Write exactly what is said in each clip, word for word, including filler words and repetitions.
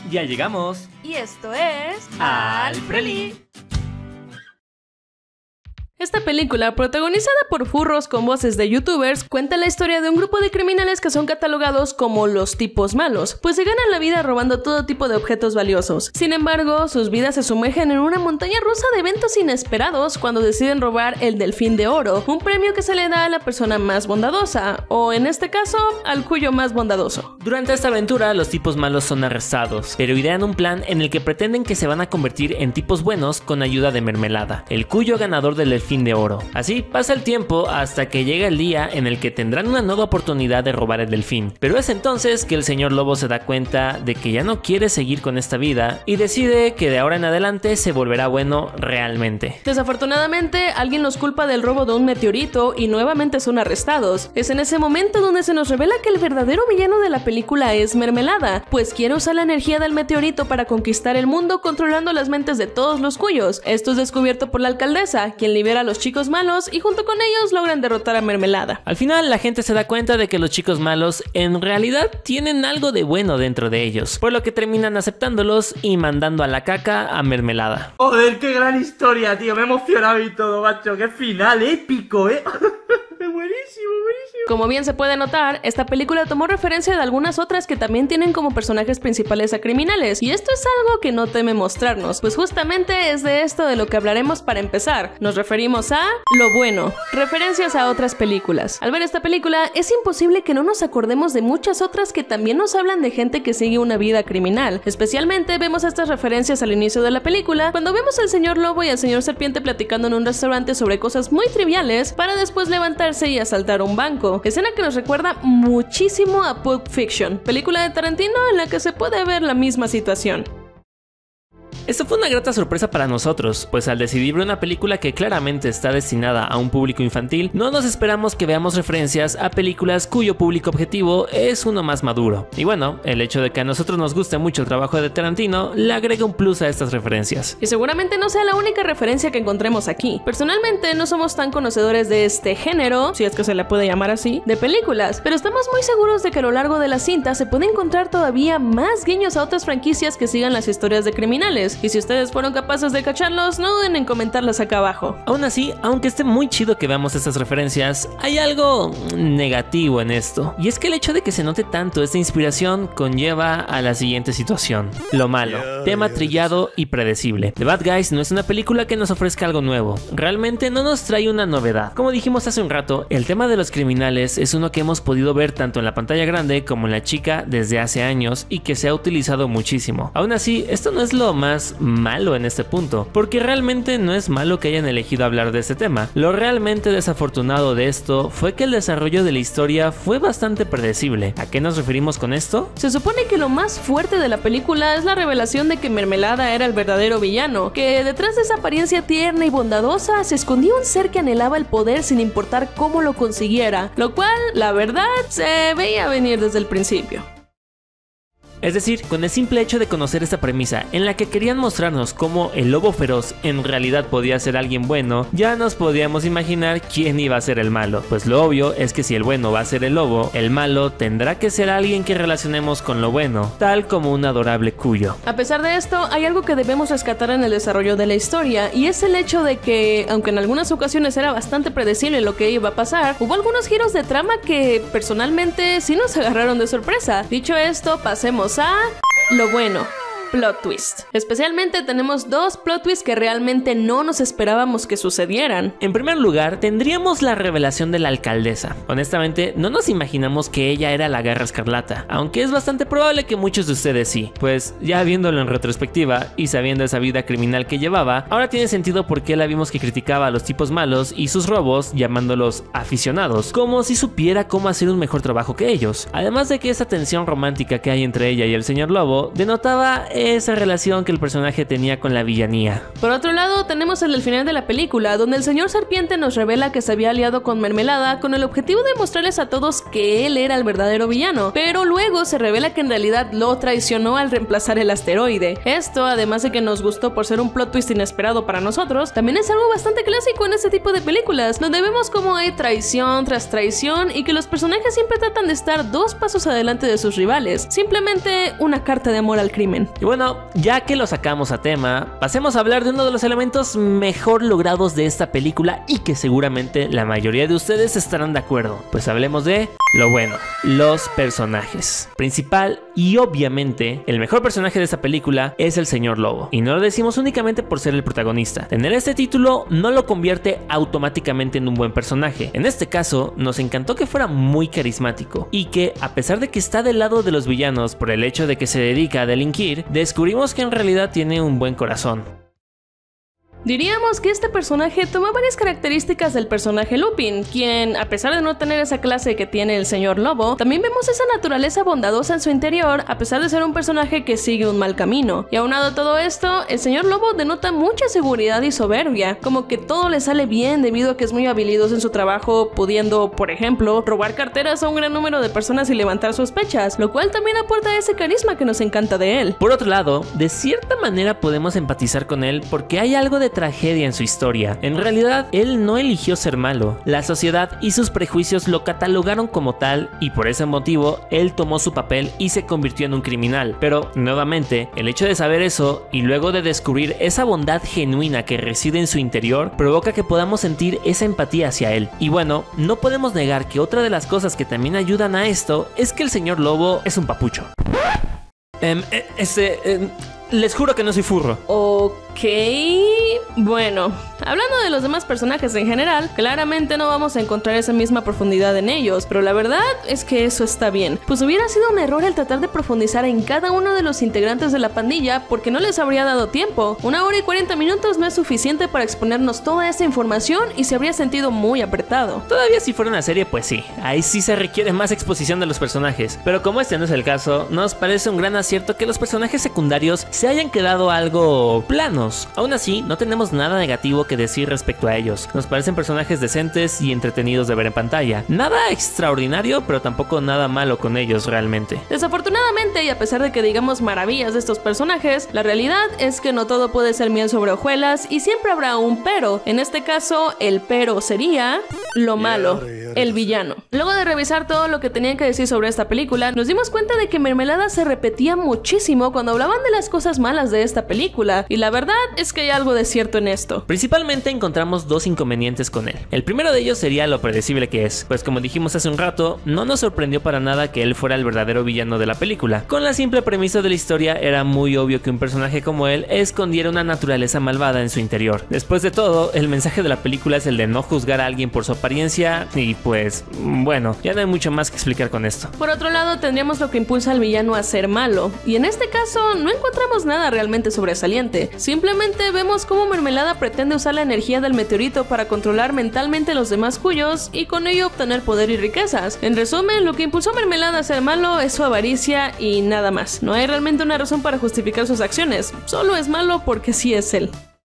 Ya llegamos. Y esto es... Alfreli. Esta película, protagonizada por furros con voces de youtubers, cuenta la historia de un grupo de criminales que son catalogados como los tipos malos, pues se ganan la vida robando todo tipo de objetos valiosos. Sin embargo, sus vidas se sumergen en una montaña rusa de eventos inesperados cuando deciden robar el Delfín de Oro, un premio que se le da a la persona más bondadosa, o en este caso, al cuyo más bondadoso. Durante esta aventura, los tipos malos son arrestados, pero idean un plan en el que pretenden que se van a convertir en tipos buenos con ayuda de Mermelada, el cuyo ganador del Delfín de Oro. Así pasa el tiempo hasta que llega el día en el que tendrán una nueva oportunidad de robar el delfín. Pero es entonces que el señor Lobo se da cuenta de que ya no quiere seguir con esta vida y decide que de ahora en adelante se volverá bueno realmente. Desafortunadamente, alguien los culpa del robo de un meteorito y nuevamente son arrestados. Es en ese momento donde se nos revela que el verdadero villano de la película es Mermelada, pues quiere usar la energía del meteorito para conquistar el mundo controlando las mentes de todos los cuyos. Esto es descubierto por la alcaldesa, quien libera a los chicos malos y junto con ellos logran derrotar a Mermelada. Al final la gente se da cuenta de que los chicos malos en realidad tienen algo de bueno dentro de ellos, por lo que terminan aceptándolos y mandando a la caca a Mermelada. Joder, qué gran historia, tío, me he emocionado y todo, macho, qué final épico, eh. Buenísimo, buenísimo. Como bien se puede notar, esta película tomó referencia de algunas otras que también tienen como personajes principales a criminales, y esto es algo que no teme mostrarnos, pues justamente es de esto de lo que hablaremos para empezar. Nos referimos a lo bueno, referencias a otras películas. Al ver esta película, es imposible que no nos acordemos de muchas otras que también nos hablan de gente que sigue una vida criminal. Especialmente vemos estas referencias al inicio de la película, cuando vemos al señor Lobo y al señor Serpiente platicando en un restaurante sobre cosas muy triviales, para después levantarse y asaltar un banco. Escena que nos recuerda muchísimo a Pulp Fiction, película de Tarantino en la que se puede ver la misma situación. Esto fue una grata sorpresa para nosotros, pues al decidir ver una película que claramente está destinada a un público infantil, no nos esperamos que veamos referencias a películas cuyo público objetivo es uno más maduro. Y bueno, el hecho de que a nosotros nos guste mucho el trabajo de Tarantino le agrega un plus a estas referencias. Y seguramente no sea la única referencia que encontremos aquí. Personalmente no somos tan conocedores de este género, si es que se le puede llamar así, de películas, pero estamos muy seguros de que a lo largo de la cinta se puede encontrar todavía más guiños a otras franquicias que sigan las historias de criminales. Y si ustedes fueron capaces de cacharlos, no duden en comentarlas acá abajo. Aún así, aunque esté muy chido que veamos estas referencias, hay algo negativo en esto. Y es que el hecho de que se note tanto esta inspiración conlleva a la siguiente situación. Lo malo. Tema trillado y predecible. The Bad Guys no es una película que nos ofrezca algo nuevo. Realmente no nos trae una novedad. Como dijimos hace un rato, el tema de los criminales es uno que hemos podido ver tanto en la pantalla grande como en la chica desde hace años y que se ha utilizado muchísimo. Aún así, esto no es lo más malo en este punto, porque realmente no es malo que hayan elegido hablar de este tema. Lo realmente desafortunado de esto fue que el desarrollo de la historia fue bastante predecible. ¿A qué nos referimos con esto? Se supone que lo más fuerte de la película es la revelación de que Mermelada era el verdadero villano, que detrás de esa apariencia tierna y bondadosa se escondía un ser que anhelaba el poder sin importar cómo lo consiguiera, lo cual, la verdad, se veía venir desde el principio. Es decir, con el simple hecho de conocer esta premisa en la que querían mostrarnos cómo el lobo feroz en realidad podía ser alguien bueno, ya nos podíamos imaginar quién iba a ser el malo. Pues lo obvio es que si el bueno va a ser el lobo, el malo tendrá que ser alguien que relacionemos con lo bueno, tal como un adorable cuyo. A pesar de esto, hay algo que debemos rescatar en el desarrollo de la historia, y es el hecho de que, aunque en algunas ocasiones era bastante predecible lo que iba a pasar, hubo algunos giros de trama que personalmente sí nos agarraron de sorpresa. Dicho esto, pasemos a lo bueno. Plot twist. Especialmente tenemos dos plot twists que realmente no nos esperábamos que sucedieran. En primer lugar, tendríamos la revelación de la alcaldesa. Honestamente, no nos imaginamos que ella era la Garra Escarlata, aunque es bastante probable que muchos de ustedes sí, pues ya viéndolo en retrospectiva y sabiendo esa vida criminal que llevaba, ahora tiene sentido por qué la vimos que criticaba a los tipos malos y sus robos llamándolos aficionados, como si supiera cómo hacer un mejor trabajo que ellos. Además de que esa tensión romántica que hay entre ella y el señor Lobo denotaba esa relación que el personaje tenía con la villanía. Por otro lado, tenemos el del final de la película, donde el señor Serpiente nos revela que se había aliado con Mermelada con el objetivo de mostrarles a todos que él era el verdadero villano, pero luego se revela que en realidad lo traicionó al reemplazar el asteroide. Esto, además de que nos gustó por ser un plot twist inesperado para nosotros, también es algo bastante clásico en este tipo de películas, donde vemos cómo hay traición tras traición y que los personajes siempre tratan de estar dos pasos adelante de sus rivales, simplemente una carta de amor al crimen. Y bueno, ya que lo sacamos a tema, pasemos a hablar de uno de los elementos mejor logrados de esta película y que seguramente la mayoría de ustedes estarán de acuerdo. Pues hablemos de lo bueno, los personajes. Principal y obviamente el mejor personaje de esta película es el señor Lobo. Y no lo decimos únicamente por ser el protagonista. Tener este título no lo convierte automáticamente en un buen personaje. En este caso, nos encantó que fuera muy carismático y que, a pesar de que está del lado de los villanos por el hecho de que se dedica a delinquir, descubrimos que en realidad tiene un buen corazón. Diríamos que este personaje toma varias características del personaje Lupin, quien, a pesar de no tener esa clase que tiene el señor Lobo, también vemos esa naturaleza bondadosa en su interior, a pesar de ser un personaje que sigue un mal camino. Y aunado a todo esto, el señor Lobo denota mucha seguridad y soberbia, como que todo le sale bien debido a que es muy habilidoso en su trabajo, pudiendo, por ejemplo, robar carteras a un gran número de personas y levantar sospechas, lo cual también aporta ese carisma que nos encanta de él. Por otro lado, de cierta manera podemos empatizar con él porque hay algo de tragedia en su historia. En realidad, él no eligió ser malo. La sociedad y sus prejuicios lo catalogaron como tal y por ese motivo, él tomó su papel y se convirtió en un criminal. Pero, nuevamente, el hecho de saber eso y luego de descubrir esa bondad genuina que reside en su interior, provoca que podamos sentir esa empatía hacia él. Y bueno, no podemos negar que otra de las cosas que también ayudan a esto es que el señor Lobo es un papucho. Um, este... Um... Les juro que no soy furro. Ok, bueno, hablando de los demás personajes en general, claramente no vamos a encontrar esa misma profundidad en ellos, pero la verdad es que eso está bien, pues hubiera sido un error el tratar de profundizar en cada uno de los integrantes de la pandilla porque no les habría dado tiempo. Una hora y cuarenta minutos no es suficiente para exponernos toda esa información y se habría sentido muy apretado. Todavía si fuera una serie, pues sí, ahí sí se requiere más exposición de los personajes, pero como este no es el caso, nos parece un gran acierto que los personajes secundarios se hayan quedado algo planos. Aún así, no tenemos nada negativo que decir respecto a ellos. Nos parecen personajes decentes y entretenidos de ver en pantalla. Nada extraordinario, pero tampoco nada malo con ellos realmente. Desafortunadamente, y a pesar de que digamos maravillas de estos personajes, la realidad es que no todo puede ser miel sobre hojuelas y siempre habrá un pero. En este caso, el pero sería lo malo, el villano. Luego de revisar todo lo que tenían que decir sobre esta película, nos dimos cuenta de que Mermelada se repetía muchísimo cuando hablaban de las cosas malas de esta película, y la verdad es que hay algo de cierto en esto. Principalmente encontramos dos inconvenientes con él. El primero de ellos sería lo predecible que es, pues como dijimos hace un rato, no nos sorprendió para nada que él fuera el verdadero villano de la película. Con la simple premisa de la historia era muy obvio que un personaje como él escondiera una naturaleza malvada en su interior. Después de todo, el mensaje de la película es el de no juzgar a alguien por su apariencia y pues, bueno, ya no hay mucho más que explicar con esto. Por otro lado, tendríamos lo que impulsa al villano a ser malo, y en este caso no encontramos nada realmente sobresaliente. Simplemente vemos cómo Mermelada pretende usar la energía del meteorito para controlar mentalmente a los demás cuyos y con ello obtener poder y riquezas. En resumen, lo que impulsó a Mermelada a ser malo es su avaricia y nada más. No hay realmente una razón para justificar sus acciones, solo es malo porque sí es él.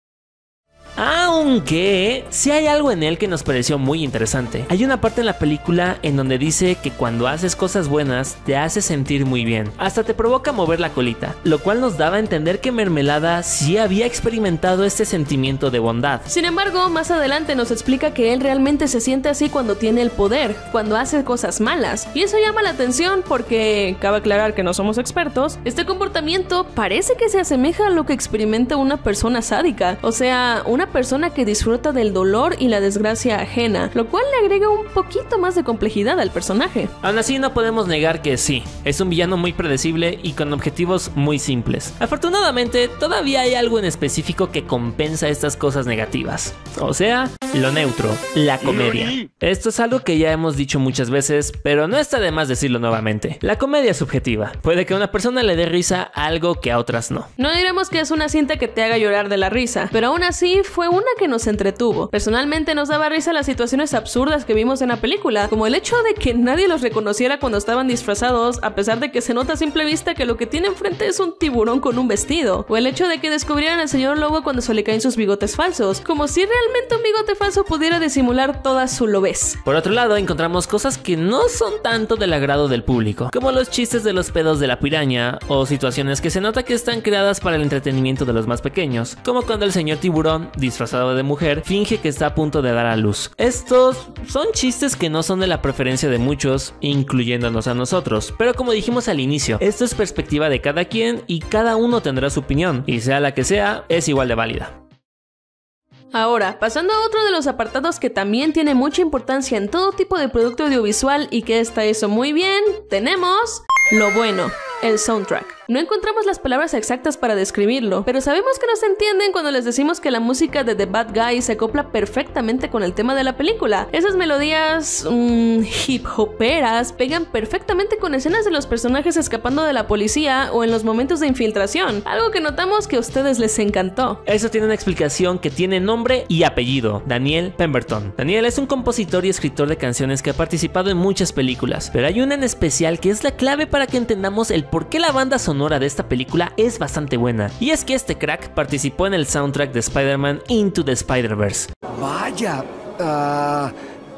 Aunque sí hay algo en él que nos pareció muy interesante. Hay una parte en la película en donde dice que cuando haces cosas buenas te hace sentir muy bien, hasta te provoca mover la colita, lo cual nos daba a entender que Mermelada sí había experimentado este sentimiento de bondad. Sin embargo, más adelante nos explica que él realmente se siente así cuando tiene el poder, cuando hace cosas malas, y eso llama la atención porque, cabe aclarar que no somos expertos, este comportamiento parece que se asemeja a lo que experimenta una persona sádica, o sea, una persona que disfruta del dolor y la desgracia ajena, lo cual le agrega un poquito más de complejidad al personaje. Aún así, no podemos negar que sí, es un villano muy predecible y con objetivos muy simples. Afortunadamente, todavía hay algo en específico que compensa estas cosas negativas, o sea, lo neutro, la comedia. Esto es algo que ya hemos dicho muchas veces, pero no está de más decirlo nuevamente. La comedia es subjetiva, puede que a una persona le dé risa algo que a otras no. No diremos que es una cinta que te haga llorar de la risa, pero aún así fue una que nos entretuvo. Personalmente nos daba risa las situaciones absurdas que vimos en la película, como el hecho de que nadie los reconociera cuando estaban disfrazados, a pesar de que se nota a simple vista que lo que tiene enfrente es un tiburón con un vestido, o el hecho de que descubrieran al señor lobo cuando se le caen sus bigotes falsos, como si realmente un bigote falso pudiera disimular toda su lobez. Por otro lado, encontramos cosas que no son tanto del agrado del público, como los chistes de los pedos de la piraña, o situaciones que se nota que están creadas para el entretenimiento de los más pequeños, como cuando el señor tiburón, disfrazado de mujer, finge que está a punto de dar a luz. Estos son chistes que no son de la preferencia de muchos, incluyéndonos a nosotros, pero como dijimos al inicio, esto es perspectiva de cada quien y cada uno tendrá su opinión, y sea la que sea, es igual de válida. Ahora, pasando a otro de los apartados que también tiene mucha importancia en todo tipo de producto audiovisual y que está eso muy bien, tenemos lo bueno, el soundtrack. No encontramos las palabras exactas para describirlo, pero sabemos que nos entienden cuando les decimos que la música de The Bad Guys se acopla perfectamente con el tema de la película. Esas melodías mmm, hip hoperas pegan perfectamente con escenas de los personajes escapando de la policía o en los momentos de infiltración, algo que notamos que a ustedes les encantó. Eso tiene una explicación que tiene nombre y apellido: Daniel Pemberton. Daniel es un compositor y escritor de canciones que ha participado en muchas películas, pero hay una en especial que es la clave para que entendamos el por qué la banda sonora de esta película es bastante buena, y es que este crack participó en el soundtrack de Spider-Man Into the Spider-Verse. Vaya, uh,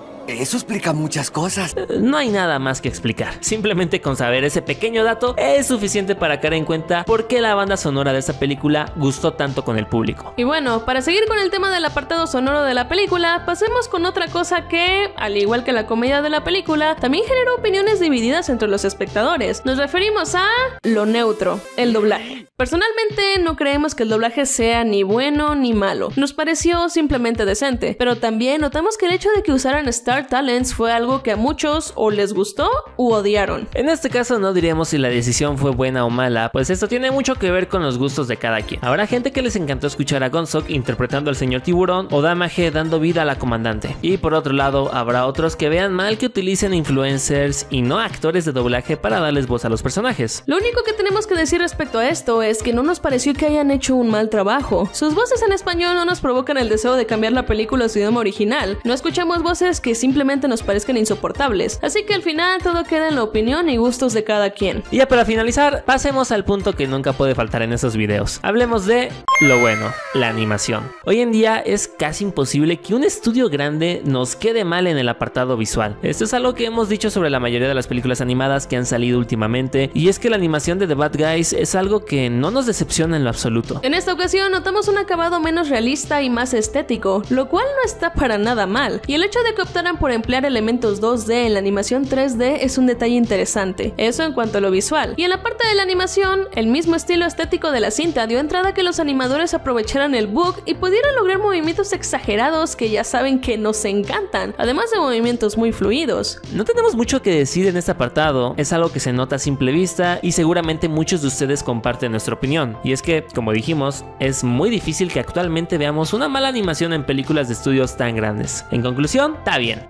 eso explica muchas cosas. No hay nada más que explicar, simplemente con saber ese pequeño dato es suficiente para caer en cuenta por qué la banda sonora de esta película gustó tanto con el público. Y bueno, para seguir con el tema del apartado sonoro de la película, pasemos con otra cosa que, al igual que la comedia de la película, también generó opiniones divididas entre los espectadores. Nos referimos a lo neutro, el doblaje. Personalmente no creemos que el doblaje sea ni bueno ni malo, nos pareció simplemente decente, pero también notamos que el hecho de que usaran Star Talents fue algo que a muchos o les gustó u odiaron. En este caso no diríamos si la decisión fue buena o mala, pues esto tiene mucho que ver con los gustos de cada quien. Habrá gente que les encantó escuchar a Gonzock interpretando al señor tiburón o Dama G dando vida a la comandante, y por otro lado habrá otros que vean mal que utilicen influencers y no actores de doblaje para darles voz a los personajes. Lo único que tenemos que decir respecto a esto es que no nos pareció que hayan hecho un mal trabajo. Sus voces en español no nos provocan el deseo de cambiar la película a su idioma original. No escuchamos voces que simplemente nos parezcan insoportables, así que al final todo queda en la opinión y gustos de cada quien. Y ya para finalizar, pasemos al punto que nunca puede faltar en estos videos. Hablemos de lo bueno, la animación. Hoy en día es casi imposible que un estudio grande nos quede mal en el apartado visual. Esto es algo que hemos dicho sobre la mayoría de las películas animadas que han salido últimamente, y es que la animación de The Bad Guys es algo que no nos decepciona en lo absoluto. En esta ocasión notamos un acabado menos realista y más estético, lo cual no está para nada mal, y el hecho de que optaran por emplear elementos dos D en la animación tres D es un detalle interesante. Eso en cuanto a lo visual. Y en la parte de la animación, el mismo estilo estético de la cinta dio entrada a que los animadores aprovecharan el bug y pudieran lograr movimientos exagerados que ya saben que nos encantan, además de movimientos muy fluidos. No tenemos mucho que decir en este apartado, es algo que se nota a simple vista y seguramente muchos de ustedes comparten nuestra opinión, y es que, como dijimos, es muy difícil que actualmente veamos una mala animación en películas de estudios tan grandes. En conclusión, está bien.